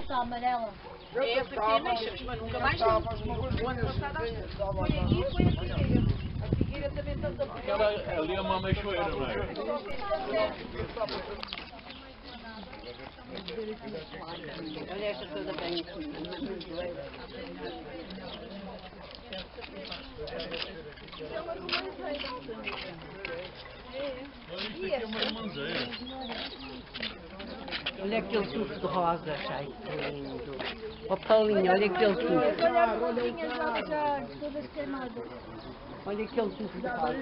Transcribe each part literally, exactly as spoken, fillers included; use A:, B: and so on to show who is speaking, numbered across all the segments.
A: essa amarela.
B: É essa que tem mexas, mas nunca mais tem. O ano passado foi aqui e foi a figueira. A figueira também tanta
C: Aquela ali é uma meixoeira, não é?
B: Olha esta toda bem. Olha aquele tufo de rosa, ai que lindo. Ó Paulinho, olha aquele tufo.
A: Olha as rosinhas já, já todas queimadas.
B: Olha aquele tufo de rosa.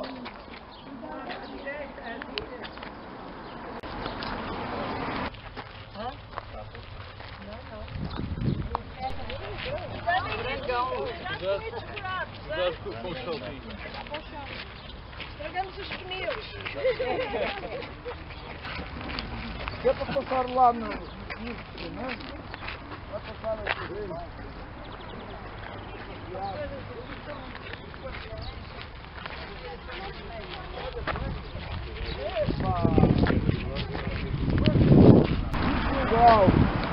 C: Cuidado com os saltinhos.
A: Estragamos os pneus.
D: É para passar lá no... Isso, não é? Vai passar aqui. Legal.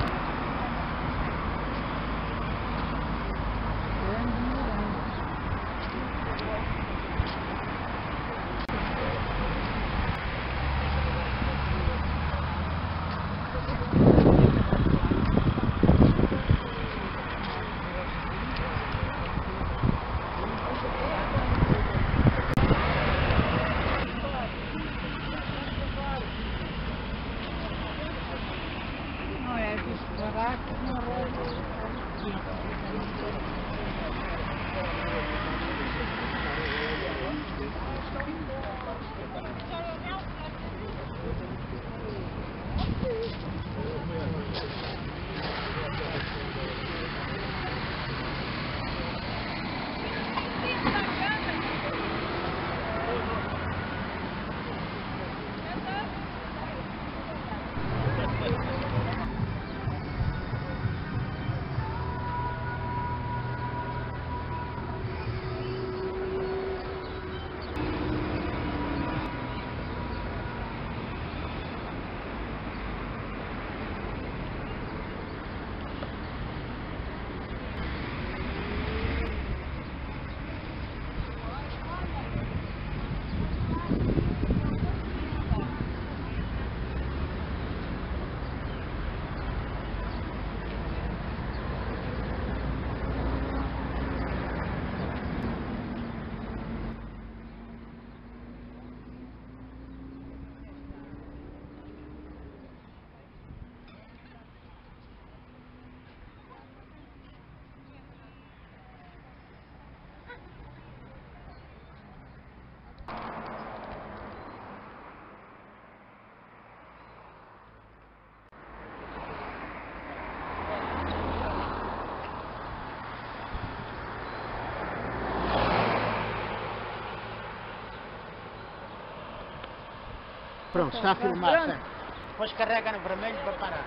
D: Pronto, está a filmar, certo? Depois carrega no vermelho para parar.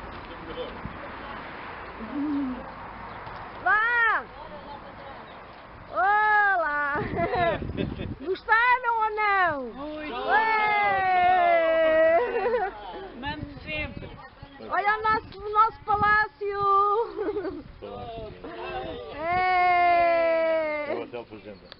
A: Lá! Olá! Gostaram ou não?
B: Muito! Mande sempre!
A: Olha o nosso, o nosso palácio!
C: Palácio.
A: É.
C: É o Hotel Fazenda.